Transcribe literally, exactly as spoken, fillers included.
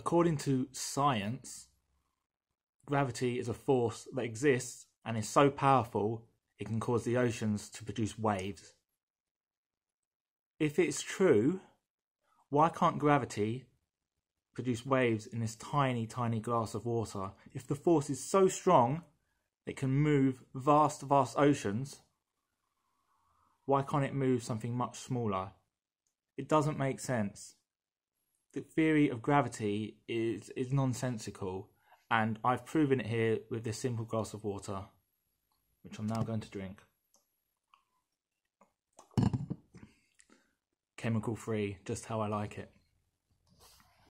according to science, gravity is a force that exists and is so powerful it can cause the oceans to produce waves. If it's true, why can't gravity produce waves in this tiny, tiny glass of water? If the force is so strong it can move vast, vast oceans, why can't it move something much smaller? It doesn't make sense. The theory of gravity is, is nonsensical, and I've proven it here with this simple glass of water, which I'm now going to drink. Chemical free, just how I like it.